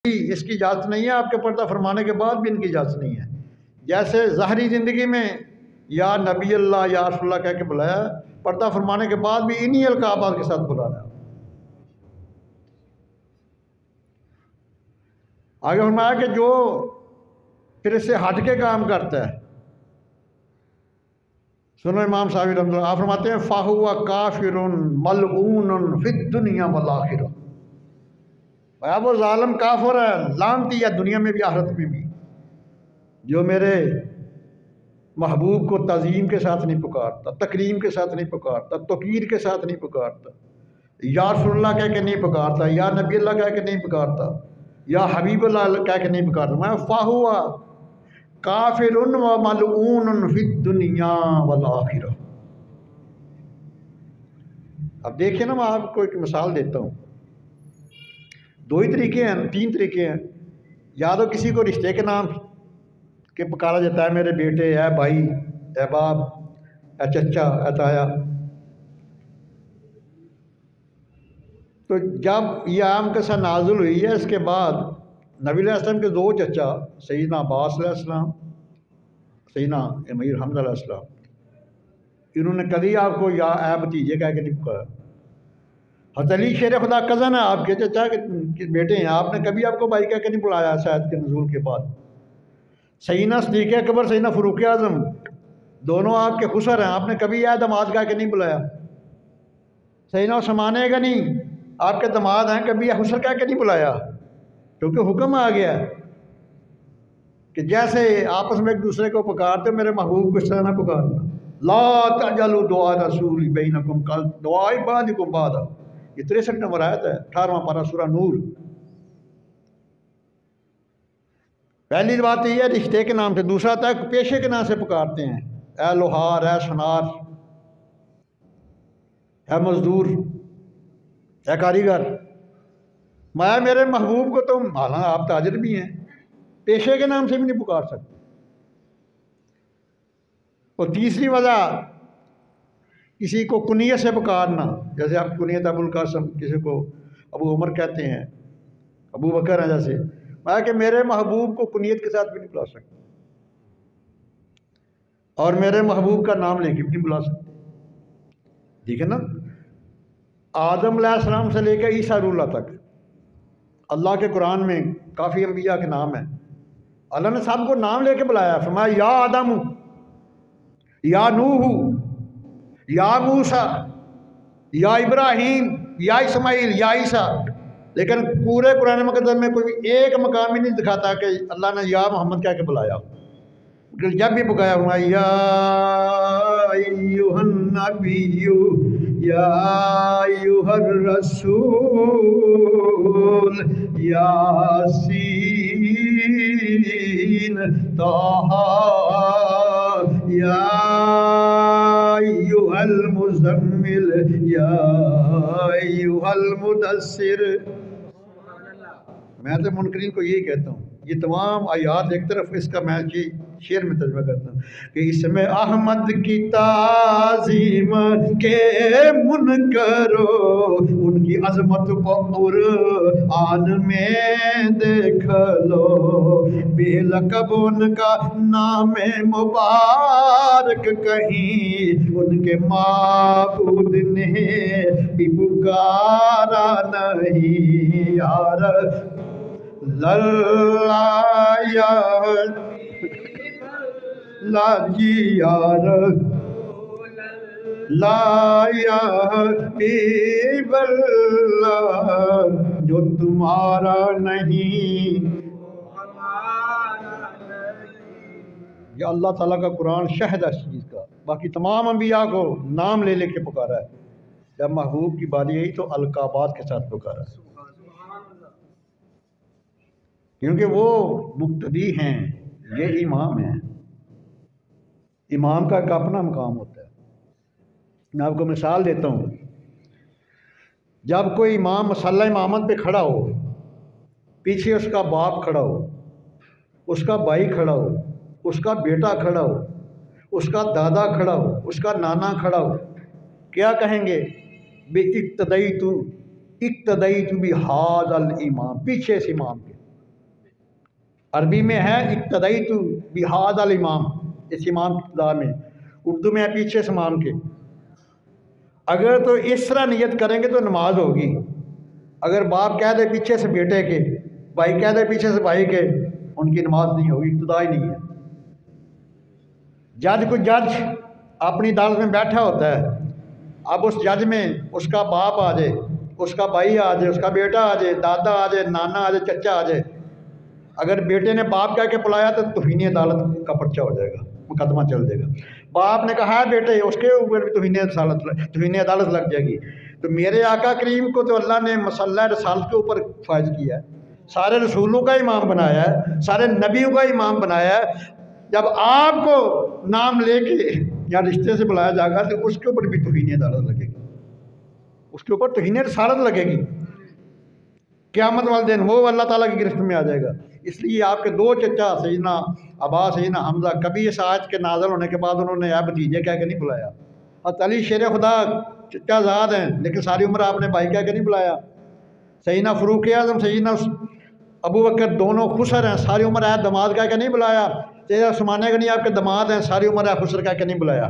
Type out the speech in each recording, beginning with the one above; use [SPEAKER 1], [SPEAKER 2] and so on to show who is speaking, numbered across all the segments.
[SPEAKER 1] اس کی اجازت نہیں ہے، آپ کے پردہ فرمانے کے بعد بھی ان کی اجازت نہیں ہے۔ جیسے ظاہری زندگی میں یا نبی اللہ یا رسول اللہ کہہ کے بلایا، پردہ فرمانے کے بعد بھی انہی القابات کے ساتھ بلانا ہے۔ آگے فرمایا کہ جو پھر اس سے ہٹ کے کام کرتا ہے، سنو امام صاحب رحمۃ اللہ، آپ فرماتے ہیں فَهُوَ كَافِرٌ مَلْعُونٌ فِي الدُّنْيَا وَالْآخِرَةِ، وہ ظالم کافر ہے، لعنتی ہے دنیا میں بھی آخرت میں بھی، جو میرے محبوب کو تعظیم کے ساتھ نہیں پکارتا، تکریم کے ساتھ نہیں پکارتا، توقیر کے ساتھ نہیں پکارتا، یا رسول اللہ کہہ کے نہیں پکارتا، یا نبی اللہ کہہ کے نہیں پکارتا، یا حبیب اللہ کہہ کے نہیں پکارتا۔ میں فَهُوَ کافر و ملعون فی الدنیا والآخرہ۔ اب دیکھیں نا، میں آپ کو ایک مثال دیتا ہوں، دو ہی طریقے ہیں، تین طریقے ہیں۔ یا تو کسی کو رشتے کے نام کے پکارا جاتا ہے، میرے بیٹے، اے بھائی، اے باپ، اے چچا، اے تایا۔ تو جب یہ عام قصہ نازل ہوئی ہے، اس کے بعد نبی علیہ السلام کے دو چچا، سیدنا عباس علیہ السلام، سیدنا امیر حمزہ علیہ السلام، انہوں نے کبھی آپ کو یا اے بھتیجے کہہ کے نہیں پکارا۔ حضرت علی شیر خدا کزن ہے، آپ کے چچا کے بیٹے ہیں، آپ نے کبھی آپ کو بھائی کہہ کے نہیں بلایا شاید کے نزول کے بعد۔ سیدنا صدیق اکبر، سیدنا فاروق اعظم، دونوں آپ کے خسر ہیں، آپ نے کبھی اے دماد کہہ کے نہیں بلایا۔ سیدنا عثمان غنی آپ کے دماد ہیں، کبھی یہ خسر کہہ کے نہیں بلایا، کیونکہ حکم آ گیا کہ جیسے آپس میں ایک دوسرے کو پکارتے، میرے محبوب کو اس طرح نہ پکارنا۔ لا تجعلوا دعاء الرسول بینکم کدعاء بعضکم بعضا، یہ 63 نمبر آیت ہے، 18واں پارہ سورہ نور۔ پہلی بات یہ ہے رشتے کے نام سے، دوسرا تک پیشے کے نام سے پکارتے ہیں، اے لوہار، اے سنار، اے مزدور، اے کاریگر۔ میں میرے محبوب کو تم، حالانکہ آپ تاجر بھی ہیں، پیشے کے نام سے بھی نہیں پکار سکتے۔ اور تیسری وجہ کسی کو کنیت سے پکارنا، جیسے آپ کنیت ابو القاسم، کسی کو ابو عمر کہتے ہیں، ابو بکر ہیں جیسے، میں کہ میرے محبوب کو کنیت کے ساتھ بھی نہیں بلا سکتے، اور میرے محبوب کا نام لے کے بھی نہیں بلا سکتے۔ ٹھیک ہے نا؟ آدم علیہ السلام سے لے کے عیسیٰ روح اللہ تک اللہ کے قرآن میں کافی انبیاء کے نام ہیں، اللہ نے سب کو نام لے کے بلایا، فرمایا یا آدم، یا نوح، یا موسیٰ، یا ابراہیم، یا اسماعیل، یا عیسیٰ، لیکن پورے قرآن مقدس میں کوئی ایک مقام ہی نہیں دکھاتا کہ اللہ نے یا محمد کہہ کے بلایا۔ جب بھی پکایا ہوا یا ایھا النبی یا ایھا الرسول یاسین طٰہٰ یا ایھا المزمل یا ایھا المدثر۔ میں تو منکرین کو یہی کہتا ہوں، یہ تمام آیات ایک طرف، اس کا میں شعر میں ترجمہ کرتا ہوں کہ اس میں احمد کی تعظیم کے منکرو، ان کی عظمت کو قرآن میں دیکھ لو، بے لقب ان کا نام مبارک کہیں ان کے معبود نے بھی پکارا نہیں، یار لا جی یار لا یا حبیب اللہ، جو تمہارا نہیں۔ یہ اللہ تعالیٰ کا قرآن شہد ہے اس چیز کا، باقی تمام انبیاء کو نام لے لے کے پکارا ہے، جب محبوب کی باری آئی تو القابات کے ساتھ پکارا ہے، کیونکہ وہ مقتدی ہیں، یہ امام ہیں، امام کا ایک اپنا مقام ہوتا ہے۔ میں آپ کو مثال دیتا ہوں، جب کوئی امام مصلی امامت پہ کھڑا ہو، پیچھے اس کا باپ کھڑا ہو، اس کا بھائی کھڑا ہو، اس کا بیٹا کھڑا ہو، اس کا دادا کھڑا ہو، اس کا نانا کھڑا ہو، کیا کہیں گے؟ اقتدیت بہذا الامام، پیچھے اس امام کے، عربی میں ہے اقتدیت بہذا الامام، اس امام کی ابتدا میں، اردو میں ہے پیچھے سے امام کے۔ اگر تو اس طرح نیت کریں گے تو نماز ہوگی۔ اگر باپ کہہ دے پیچھے سے بیٹے کے، بھائی کہہ دے پیچھے سے بھائی کے، ان کی نماز نہیں ہوگی، ابتدا ہی نہیں ہے۔ جج اپنی عدالت میں بیٹھا ہوتا ہے، اب اس جج میں اس کا باپ آ جائے، اس کا بھائی آ جائے، اس کا بیٹا آ جائے، دادا آ جائے، نانا آ جائے، چچا آ جائے، اگر بیٹے نے باپ کہہ کے بلایا تو توہین عدالت کا پرچہ ہو جائے گا، مقدمہ چل جائے گا۔ باپ نے کہا ہے بیٹے، اس کے اوپر بھی توہین عدالت لگ جائے گی۔ تو میرے آقا کریم کو تو اللہ نے مسلح رسالت کے اوپر فائز کیا ہے، سارے رسولوں کا امام بنایا ہے، سارے نبیوں کا امام بنایا ہے۔ جب آپ کو نام لے کے یا رشتے سے بلایا جائے گا تو اس کے اوپر بھی توہین عدالت لگے گی، اس کے اوپر توہین رسالت لگے گی۔ قیامت والے دن وہ اللہ تعالیٰ کی گرفت میں آ جائے گا۔ اس لیے آپ کے دو چچا سیدنا عباس، سیدنا حمزہ، کبھی اس آیت کے نازل ہونے کے بعد انہوں نے اے بھتیجے کہہ کے نہیں بلایا۔ اور علی شیر خدا چچا زاد ہیں لیکن ساری عمر آپ نے بھائی کہہ کے نہیں بلایا۔ سیدنا فاروق اعظم، سیدنا ابو بکر دونوں خسر ہیں، ساری عمر اے دماد کہہ کے نہیں بلایا۔ سیدنا عثمان غنی آپ کے دماد ہیں، ساری عمر اے خسر کہہ کے نہیں بلایا۔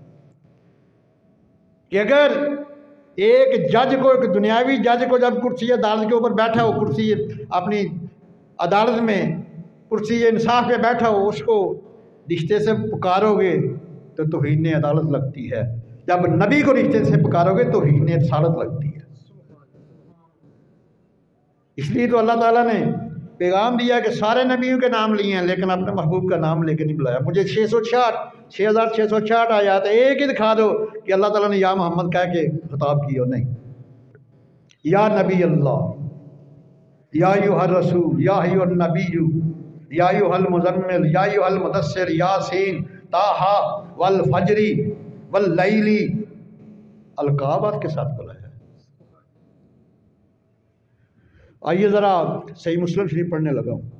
[SPEAKER 1] کہ اگر ایک جج کو، ایک دنیاوی جج کو جب کرسی عدالت کے اوپر بیٹھا ہو، کرسی اپنی عدالت میں کرسی انصاف پہ بیٹھا ہو، اس کو رشتے سے پکارو گے تو توہین عدالت لگتی ہے، جب نبی کو رشتے سے پکارو گے تو توہین رسالت لگتی ہے۔ اس لیے تو اللہ تعالیٰ نے پیغام دیا کہ سارے نبیوں کے نام لیے ہیں لیکن اپنے محبوب کا نام لے کے نہیں بلایا۔ مجھے 6666 آیات ایک ہی دکھا دو کہ اللہ تعالیٰ نے یا محمد کہہ کے خطاب کیا، نہیں۔ یا نبی اللہ، یا ایھا الرسول، یا ایھا النبی، یا ایھا المزمل، یا ایھا المدثر، یاسین، طٰہٰ والفجر واللیل، القابات کے ساتھ بلایا۔ آئیے ذرا صحیح مسلم شریف پڑھنے لگا ہوں۔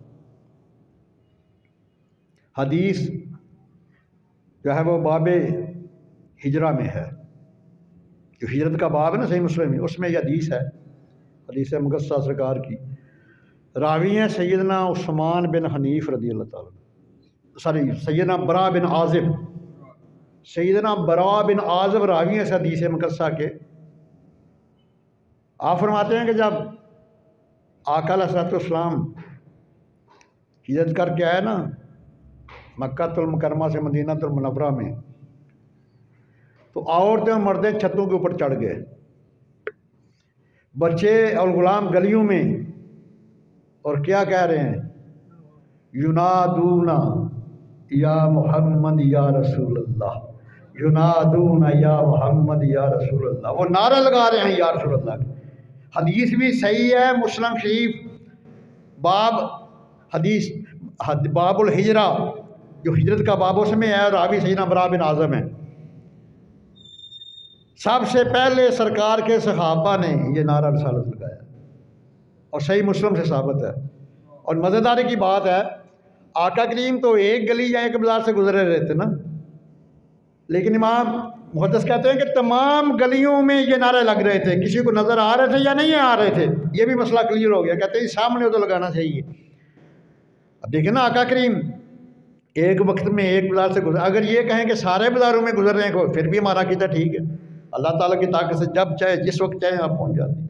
[SPEAKER 1] حدیث جو ہے وہ باب ہجرہ میں ہے، جو ہجرت کا باب ہے نا صحیح مسلم میں، اس میں یہ حدیث ہے، حدیث مقدسہ سرکار کی۔ راوی ہیں سیدنا عثمان بن حنیف رضی اللہ تعالیٰ، سیدنا برا بن عازب، سیدنا برا بن عازب راوی ہیں اس حدیث مقدسہ کے۔ آپ فرماتے ہیں کہ جب آقا علیہ السلام ہجرت کر کے آئے نا مکہ المکرمہ سے مدینہ المنورہ میں، تو عورتیں اور مردیں چھتوں کے اوپر چڑھ گئے، بچے اور غلام گلیوں میں، اور کیا کہہ رہے ہیں؟ ینادون یا محمد یا رسول اللہ، ینادون یا محمد یا رسول اللہ، وہ نعرہ لگا رہے ہیں یا رسول اللہ۔ حدیث بھی صحیح ہے، مسلم شریف باب حدیث باب الہجرہ، جو ہجرت کا باب اس میں ہے، راوی سیدنا برا بن عازب ہیں۔ سب سے پہلے سرکار کے صحابہ نے یہ نعرہ رسالت لگایا اور صحیح مسلم سے ثابت ہے۔ اور مزیداری کی بات ہے، آقا کریم تو ایک گلی یا ایک بازار سے گزرے رہے تھے نا، لیکن امام محدث کہتے ہیں کہ تمام گلیوں میں یہ نعرے لگ رہے تھے، کسی کو نظر آ رہے تھے یا نہیں آ رہے تھے، یہ بھی مسئلہ کلیئر ہو گیا۔ کہتے ہیں سامنے تو لگانا چاہیے۔ اب دیکھیں نا، آقا کریم ایک وقت میں ایک بازار سے گزر، اگر یہ کہیں کہ سارے بازاروں میں گزر رہے ہیں پھر بھی ہمارا عقیدہ ٹھیک ہے، اللہ تعالیٰ کی طاقت سے جب چاہے جس وقت چاہے آپ پہنچ جاتے ہیں۔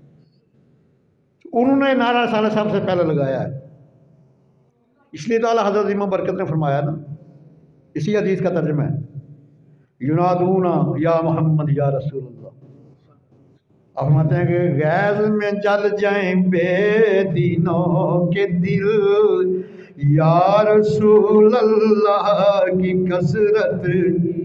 [SPEAKER 1] انہوں نے نعرہ رسالت سب سے پہلے لگایا ہے، اس لیے تو اعلیٰ حضرت امام برکت نے فرمایا نا، اسی حدیث کا ترجمہ ہے، ینادون یا محمد یا رسول اللہ۔ آپ فرماتے ہیں کہ غیظ میں جل جائیں بے دینوں کے دل، یا رسول اللہ کی کثرت